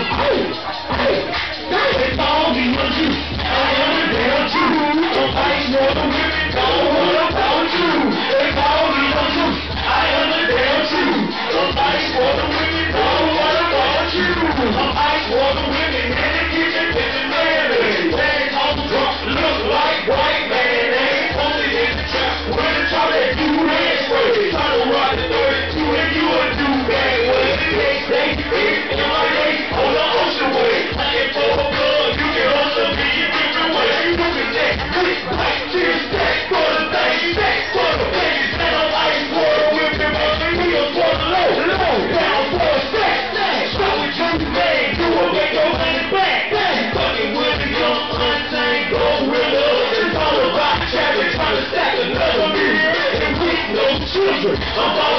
They call me a Jew. I am a damn Jew. I'm fighting for the women. Don't what about you? They call me a Jew. I am a damn Jew. I'm fighting for the women. Don't what about you? I'm fighting for the women. In the kitchen, pissing man. They call the drunk, look like white man. They ain't only in the trap. When the top that do red spray. Try to rock the 32 and you a do bad way. They in my day on the ocean way. I can pour a blood, you can also be a different way. You can that, quick, like, cheers, stack for the thing, stack for the babies. And I'm ice water with them, and we are for the low, down for a stack, start with Juiceman, do it, make your money back. Fucking with the young, untamed gorilla. It's all about traffic, trying to stack another million, and we no children. I'm all